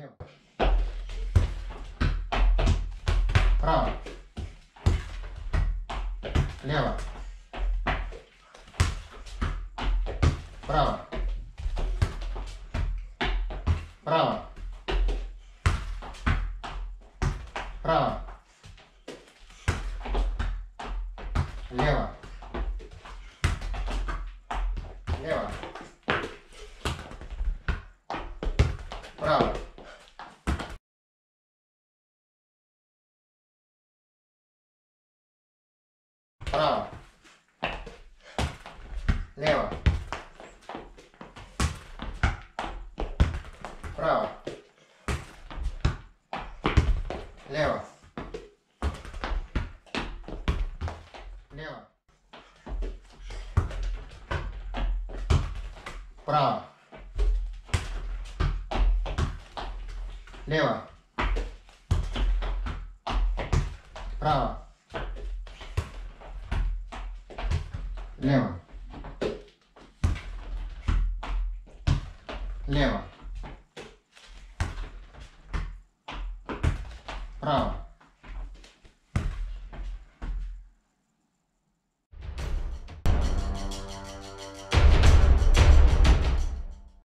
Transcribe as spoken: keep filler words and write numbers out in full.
Лево. Право. Лево. Право. Право. Право. Лево. Лево. Право. Право. Лево. Право. Лево. Лево. Право. Лево. Право. Лево. Лево. Право.